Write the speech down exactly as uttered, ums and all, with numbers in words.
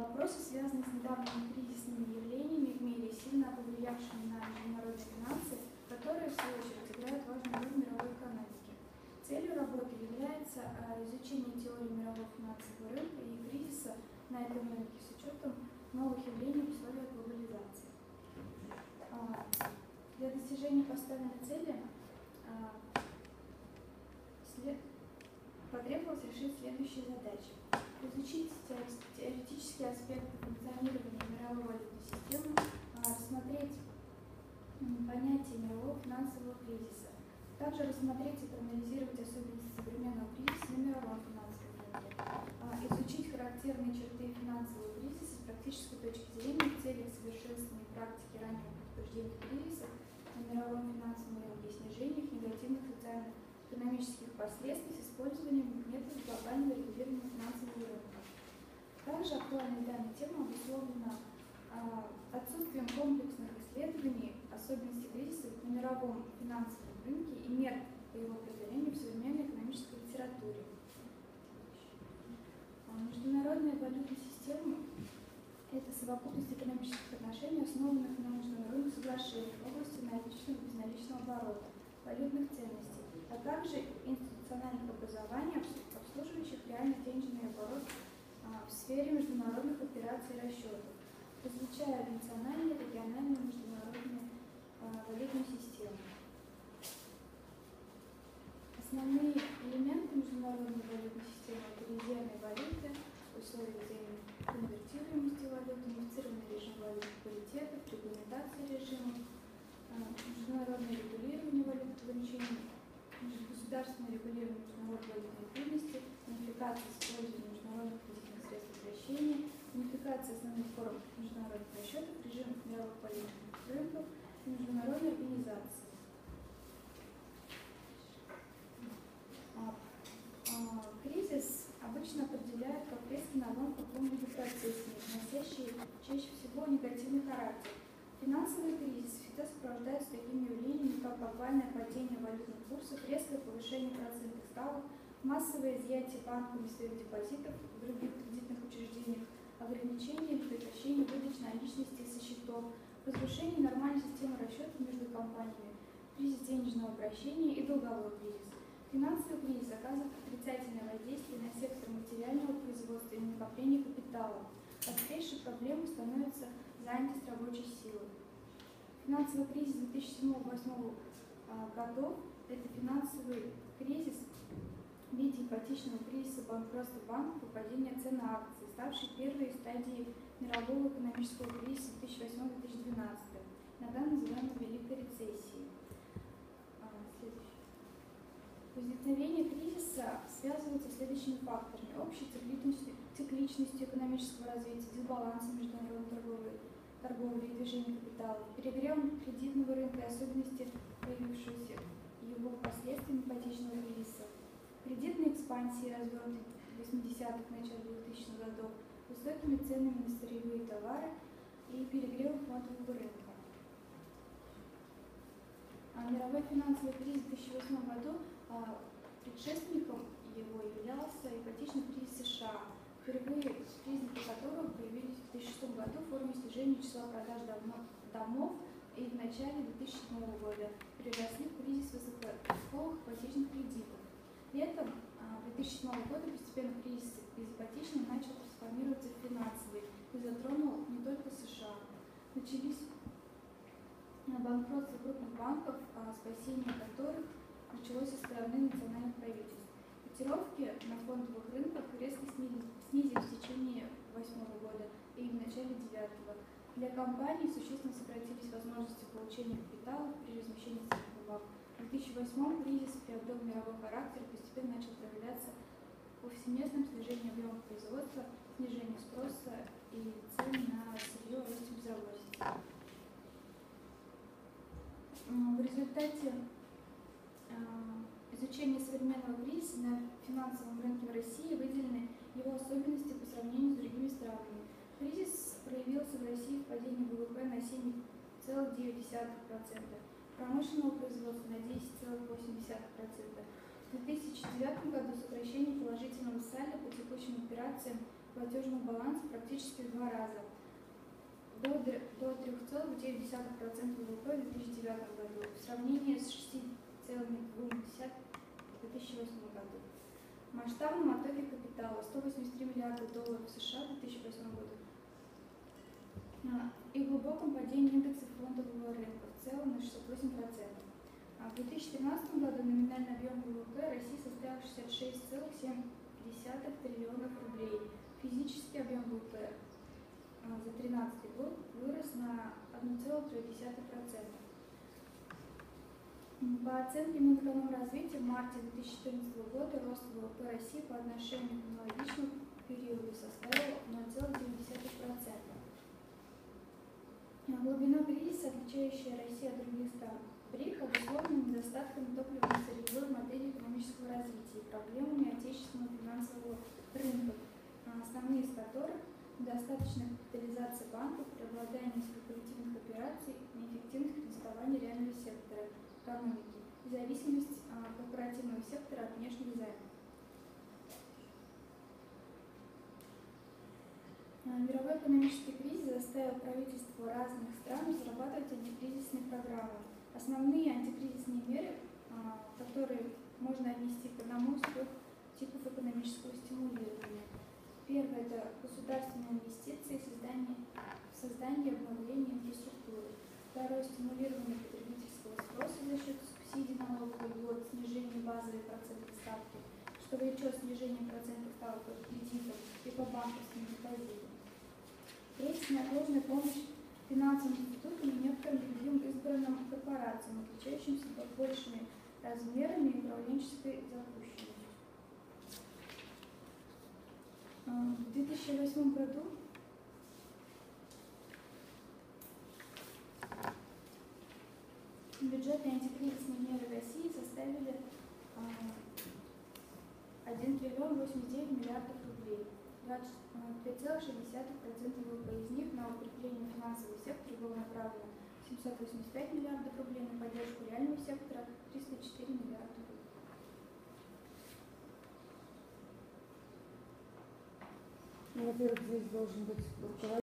Вопросы, связанные с недавними кризисными явлениями в мире, сильно повлиявшими на международные финансы, которые, в свою очередь, играют важную роль в мировой экономике. Целью работы является изучение теории мирового финансового рынка и кризиса на этом рынке с учетом новых явлений в условиях глобализации. Для достижения поставленной цели потребовалось решить следующие задачи. Изучить теоретические аспекты функционирования мировой валютной системы, рассмотреть понятие мирового финансового кризиса, также рассмотреть и проанализировать особенности современного кризиса на мировом финансовом рынке, изучить характерные черты финансового кризиса с практической точки зрения в целях совершенствования практики раннего предупреждения кризиса на мировом финансовом рынке и снижения их негативных социально-экономических последствий с использованием методов глобального регулирования финансового рынка. Также актуальной данной темы обусловлена а, отсутствием комплексных исследований особенностей кризиса на мировом финансовом рынке и мер по его преодолению в современной экономической литературе. Международная валютная система – это совокупность экономических отношений, основанных на международных соглашениях в области наличного и безналичного оборота, валютных ценностей, а также институциональных образований, обслуживающих реальный денежный оборот а, в сфере международных операций и расчетов, различая национальные, региональные и международные а, валютные системы. Основные элементы международной валютной системы – это резервные валюты, условия взаимной конвертируемости валют, унифицированный режим валютных паритетов, регламентация режимов, международное регулирование валютных ограничений, государственное регулирование международной валютной ликвидности, унификация использования международных кредитных средств обращения, унификация основных форм международных расчетов, режим мировых валютных рынков и международной организации. Кризис обычно определяют как резкий надлом в каком-либо процессе, носящий чаще всего негативный характер. Финансовый кризис всегда сопровождается такими явлениями, как глобальное падение валютных курсов, резкое повышение процентных ставок, массовое изъятие банками своих депозитов в других кредитных учреждениях, ограничение или прекращение выдачи наличности со счетов, разрушение нормальной системы расчетов между компаниями, кризис денежного обращения и долговой кризис. Финансовый кризис оказывает отрицательное воздействие на сектор материального производства и накопления капитала. Острейшей проблемой становится занятость рабочей силы. Финансовый кризис две тысячи седьмого — две тысячи восьмого годов – это финансовый кризис в виде ипотечного кризиса, банкротства банков и падения цен на акции, ставший первой стадией мирового экономического кризиса две тысячи восьмого — две тысячи двенадцатого, иногда называемой Великой рецессией. Возникновение кризиса связывается с следующими факторами: общей цикличностью, цикличностью экономического развития, дисбалансом международной торговли, торговли и движения капитала, перегревом кредитного рынка и особенности появившегося его последствиями ипотечного кризиса, кредитной экспансии, развернутой в восьмидесятых, начале двухтысячных годов, высокими ценами на сырьевые товары и перегревом фондового рынка. А мировой финансовый кризис в две тысячи восьмом году а, предшественником его являлся ипотечный кризис США, впервые признаки которого появились в две тысячи шестом году в форме снижения числа продаж домов и в начале две тысячи седьмого года переросли в кризис высокорисковых ипотечных кредитов. Летом а, две тысячи седьмого года постепенно кризис из ипотечного начал трансформироваться в финансовый и затронул не только США. Начались банкротство крупных банков, спасение которых началось со стороны национальных правительств. Котировки на фондовых рынках резко снизились в течение восьмого года и в начале девятого. Для компаний существенно сократились возможности получения капитала при размещении ценных бумаг. В две тысячи восьмом кризис приобрел мировой характер и постепенно начал проявляться повсеместным снижением объема производства, снижением спроса и цен на сырье, ростом безработицы. В результате э, изучения современного кризиса на финансовом рынке в России выделены его особенности по сравнению с другими странами. Кризис проявился в России в падении ВВП на семь целых девять десятых процента, промышленного производства на десять целых восемь десятых процента. В две тысячи девятом году сокращение положительного сальда по текущим операциям платежного баланса практически в два раза, до трёх целых девяти десятых процента вэ вэ пэ в две тысячи девятом году в сравнении с шестью целыми двумя десятыми процента в две тысячи восьмом году. В масштабном оттоке капитала сто восемьдесят три миллиарда долларов США в две тысячи восьмом году и глубоком падении индекса фондового рынка в целом на шестьдесят восемь процентов. В две тысячи тринадцатом году номинальный объем вэ вэ пэ России составил шестьдесят шесть целых семь десятых триллионов рублей. Физический объем вэ вэ пэ за две тысячи тринадцатый год вырос на одна целая три десятых процента. По оценке Минэкономразвития в марте две тысячи четырнадцатого года рост вэ вэ пэ России по отношению к аналогичному периоду составил ноль целых девять десятых процента. Глубина кризиса, отличающая Россию от других стран, БРИК, обусловлена недостатками топливно-сырьевой модели экономического развития и проблемами отечественного финансового рынка, основные из которых – недостаточная капитализация банков, преобладание спекулятивных операций, неэффективность кредитования реального сектора экономики и зависимость корпоративного сектора от внешних займов. Мировой экономический кризис заставил правительства разных стран разрабатывать антикризисные программы. Основные антикризисные меры, которые можно отнести к одному из трех типов экономического стимулирования. Первое – это государственные инвестиции, создание, создание и обновление инфраструктуры. Второе – стимулирование потребительского спроса за счет субсидий, налогов, льгот, снижение базовой процентной ставки, что влечет снижение процентных ставок по кредитам и по банковским депозитам. Третье – неотложная помощь финансовым институтам и некоторым другим избранным корпорациям, отличающимся большими размерами и управленческой запущенностью. В две тысячи восьмом году бюджетные антикризисные меры России составили один триллион восемьдесят девять миллиардов рублей, двадцать пять целых шесть десятых процента вэ вэ пэ. Из них на укрепление финансового сектора было направлено семьсот восемьдесят пять миллиардов рублей, на поддержку реального сектора триста четыре миллиарда рублей. Ну, во-первых, здесь должен быть руководитель.